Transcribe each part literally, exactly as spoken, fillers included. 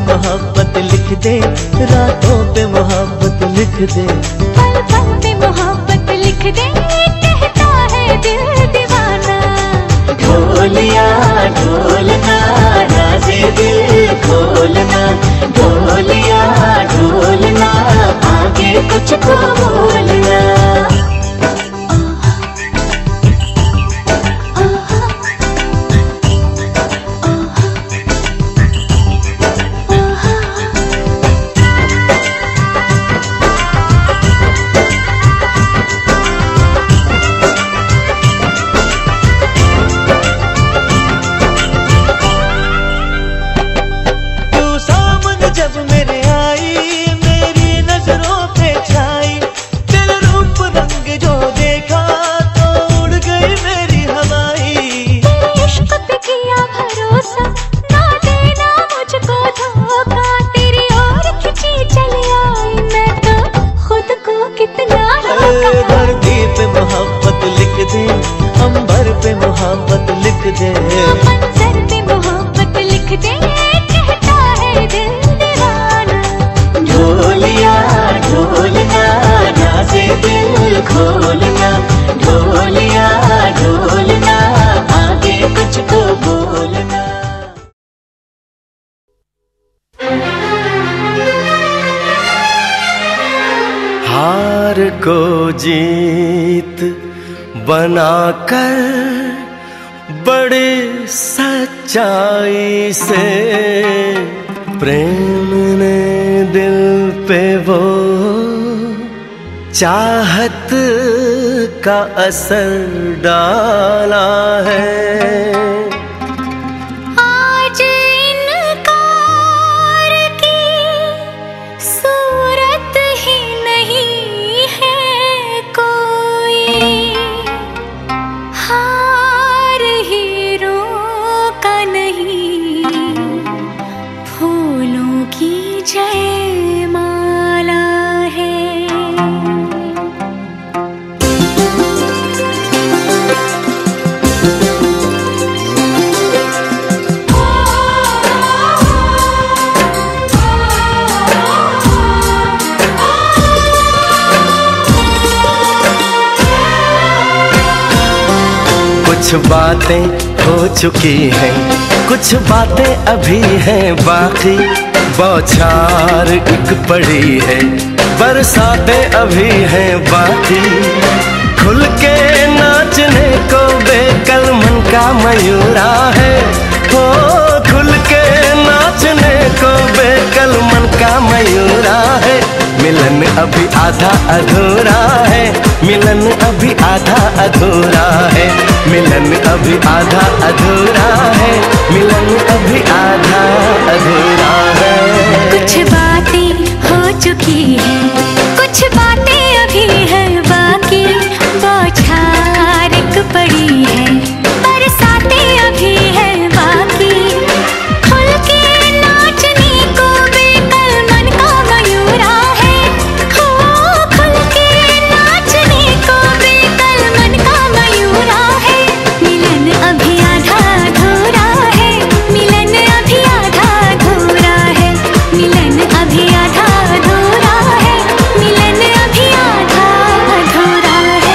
मोहब्बत लिख दे, रातों पे मोहब्बत लिख दे, पल पल पे मोहब्बत लिख दे, कहता है दिल दीवाना। ढोलिया ढोलना राज़े दिल खोलना, ढोलिया ढोलना आगे कुछ को बोलना। अंबर पे मोहब्बत लिख दे, मंजर पे मोहब्बत लिख दे, कहता है दिल दीवाना। ढोलिया ढोलना राज़े दिल खोलना, ढोलिया ढोलना आगे कुछ को बोलना। हार को जीत बनाकर बड़े सच्चाई से प्रेम ने दिल पे वो चाहत का असर डाला है। कुछ बातें हो चुकी हैं, कुछ बातें अभी हैं बाकी, बौछार एक पड़ी है, बरसातें अभी हैं बाकी। खुल के नाचने को बेकल मन का मयूरा है, हो खुल के नाचने को बेकल मन का मयूरा है। मिलन अभी आधा अधूरा है, मिलन अभी आधा अधूरा है, मिलन अभी आधा अधूरा है, मिलन अभी आधा अधूरा है। कुछ बातें हो चुकी हैं, कुछ बातें अभी हैं बाकी, बौछार एक पड़ी है, बरसातें अभी हैं बाकी। खुल के नाचने को बेकल मन का मयूरा है, हो खुल के नाचने को बेकल मन का मयूरा है। मिलन अभी आधा अधूरा है, मिलन अभी आधा अधूरा है, मिलन अभी आधा अधूरा है, मिलन अभी आधा अधूरा है।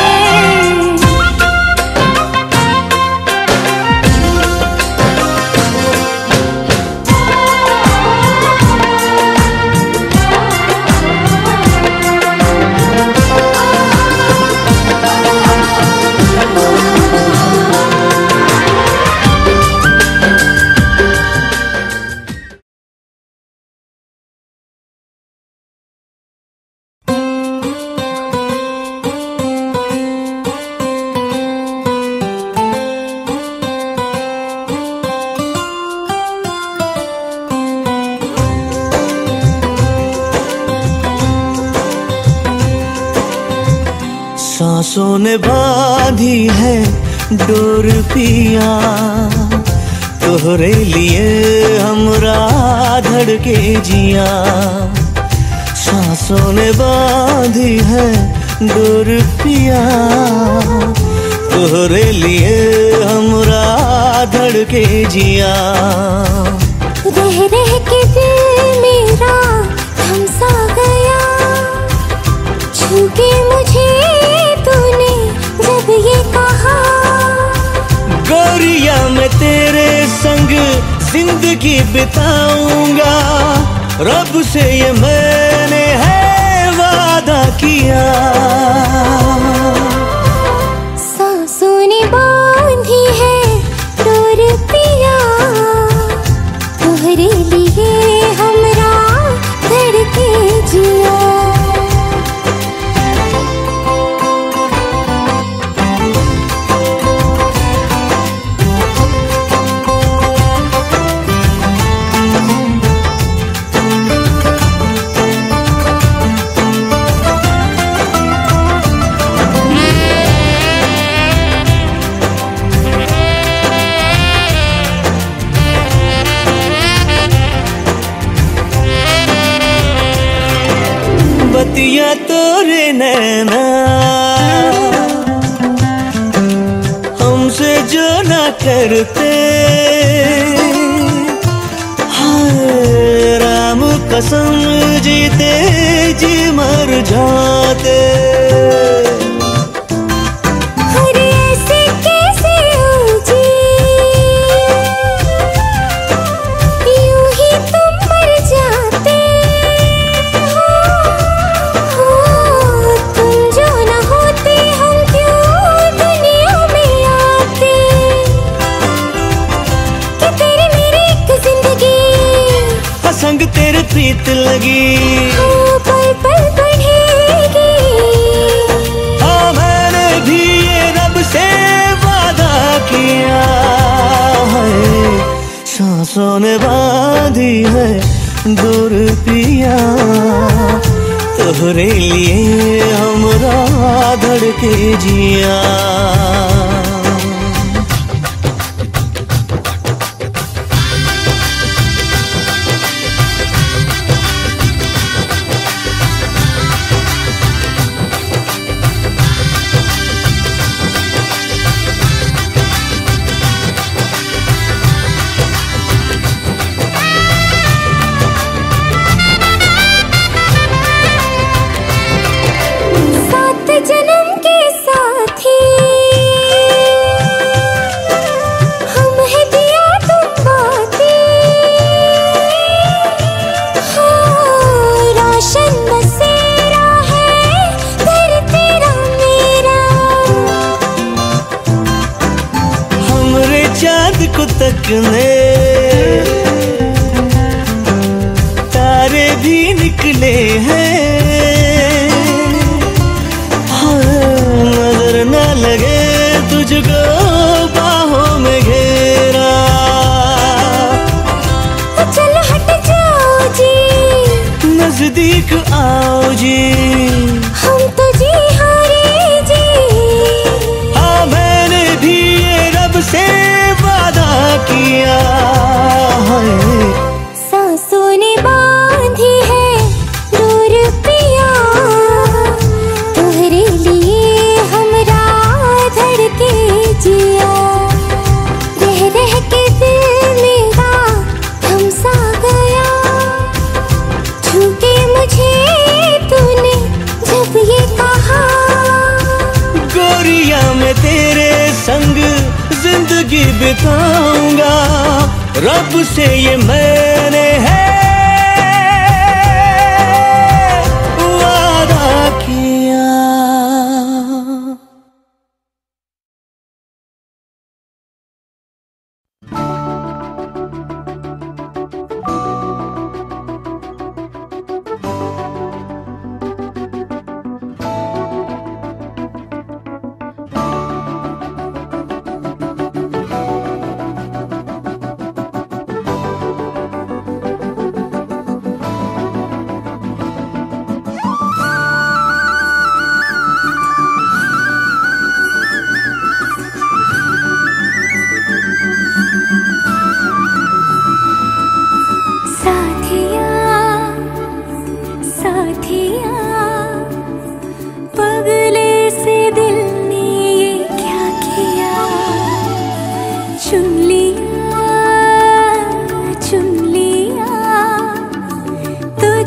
सांसों ने बांधी है डोर पिया, तोहरे लिए हमरा धड़के जिया। सांसों ने बांधी है डोर पिया, तोहरे लिए हमरा धड़के जिया। रह रह के दिल मेरा थम सा गया, छू के मुझे तूने जब ये कहा। गोरिया मैं तेरे संग जिंदगी बिताऊंगा, रब से ये मैंने है वादा किया। सांसों ने बांधी है डोर पिया, तोहरे लिए हमरा धड़के जिया। बतिया तोरे नैना हमसे जो ना करते, हाय राम कसम जीते जी मर जाते। संग तेरे प्रीत लगी पल पल बढ़ेगी। हाँ मैंने भी ये रब से वादा किया है, सांसों ने बांधी है डोर पिया, तोहरे लिए हमरा धड़के जिया। को तकने तारे भी निकले हैं, नजर न लगे तुझको बाहों में घेरा। चलो हट जाओ जी, नजदीक आओ जी, हम तो जी हारे जी। हाँ मैंने भी ये रब से वादा किया है, सांसों ने बांधी है डोर पिया, तोहरे लिए हमरा धड़के जिया। रह रह के दिल मेरा थम सा गया, छू के मुझे तूने जब ये कहा। गोरिया मैं तेरे संग जिंदगी बिताऊंगा, रब से ये मैंने है वादा किया।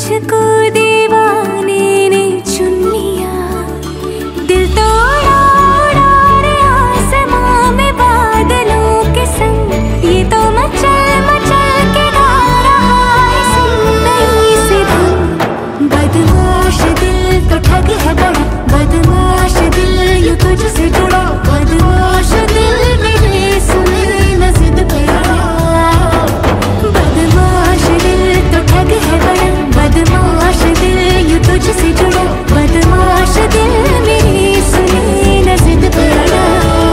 मुझको दीवाने ने चुन लिया, दिल तो उड़ा उड़ा रे आसमां में बादलों के संग, ये तो मचल मचल के गा रहा है सुंदरी सी धुन। बदमाश दिल तो ठग है बड़ा, बदमाश दिल यूं तुझसे जुड़ा, बदमाश दिल मेरे सुने न जिद पे अड़ा। बदमाश दिल तो ठग है बड़ा, बदमाश दिल यूं तुझसे जुड़ा, बदमाश दिल मेरे सुने न जिद पे अड़ा।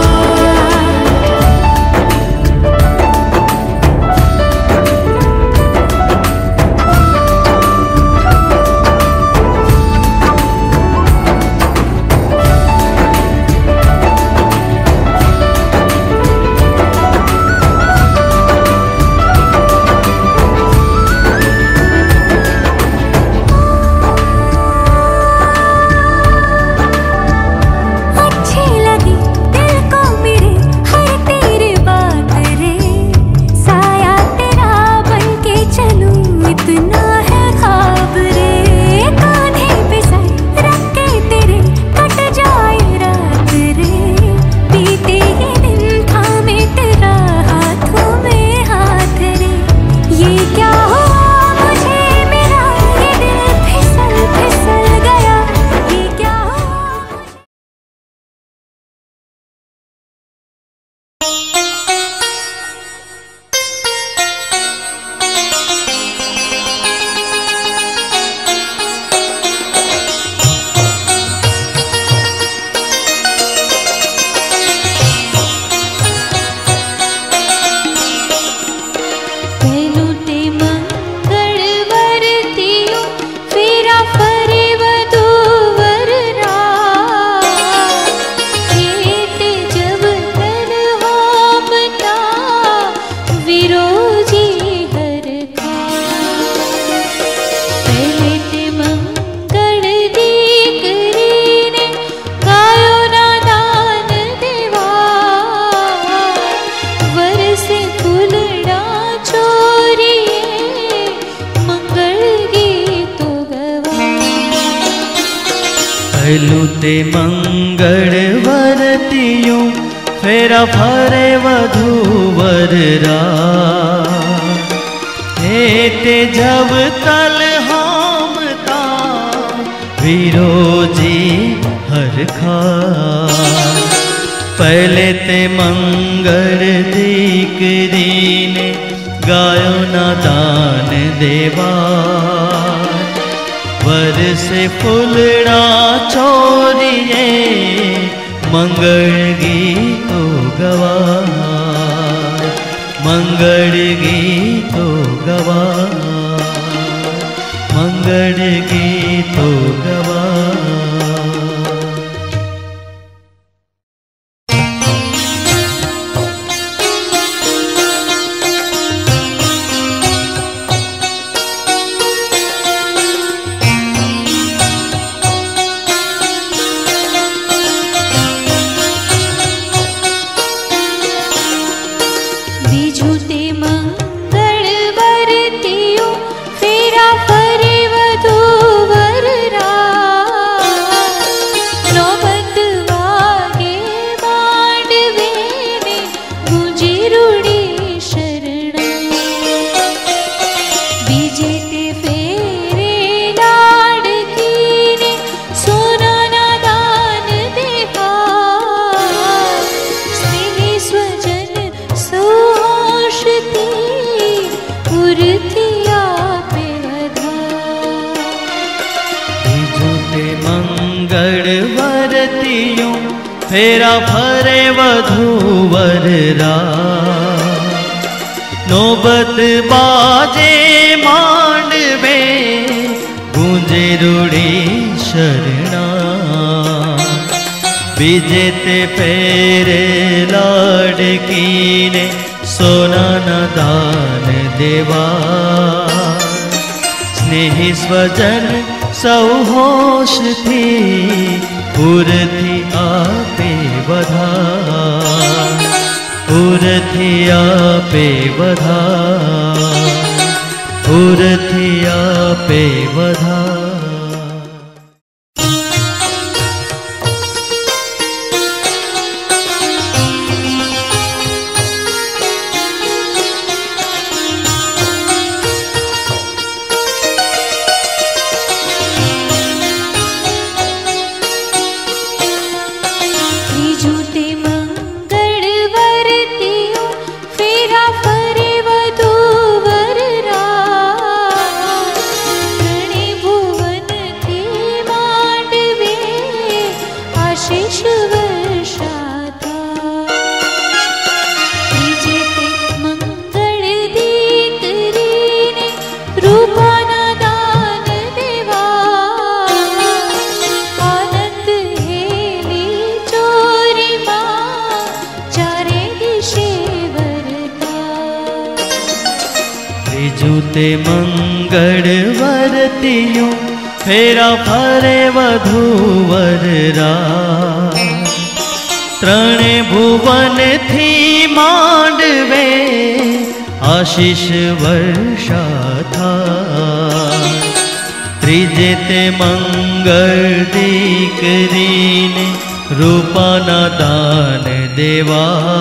लूटे मंगल वरतियों फेरा फरे वधूवर रात, हेते जब तल हामता विरोजी हर खा। पहले ते मंगल दीकरी ने गायो ना दान देवा, वर से फुलड़ा चोरिए मंगल गीतो गवा, मंगल गीतो गवा, मंगल गीतो गवा। फेरा फरे वधूवर रात, नौबत बाजे मांडवे गूंजे रूड़ी शरणा। बीजे ते फेरे लाडकी ने सोना न दान देवा, स्नेही स्वजन सौ होश थी उरथी आपे बधा, उरथी आपे बधा, पुरथी आपे वधार। जूते मंगल वरतियों फेरा फरे वधूवर रा। त्रणे भुवन थी मांडवे आशीष वर्षा था। त्रिजे ते मंगल दीकरीने रूपाना दान देवा।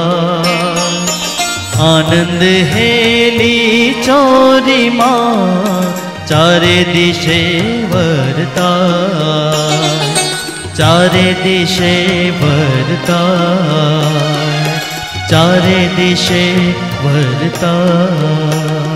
आनंद हेली चोरी मां चारे दिशे वरता। चारे दिशे वरता। चारे दिशे वरता।